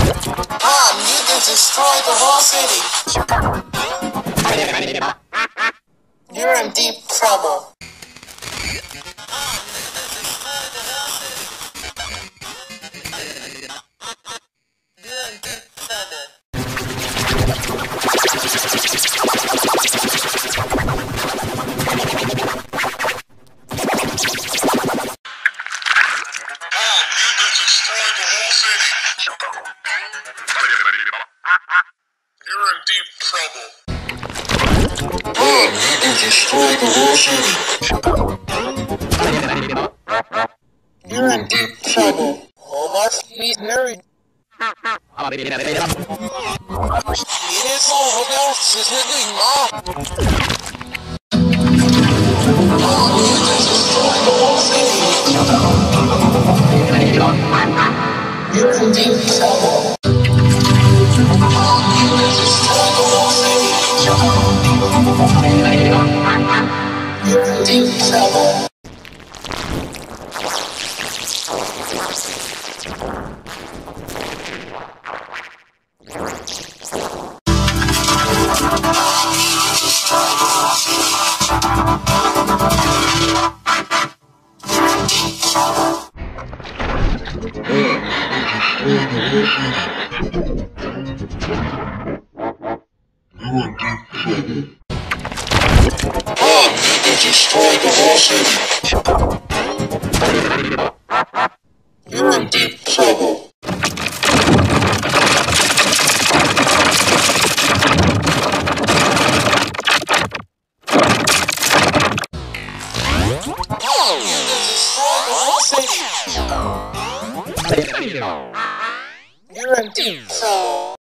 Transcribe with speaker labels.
Speaker 1: You can destroy the whole city. You're in deep trouble. You're in deep trouble. You destroyed the whole city. You're in deep trouble. Oh, my, he's married. You're in deep trouble. You're in deep trouble. You destroyed the whole city. You're in deep trouble. You're in deep trouble.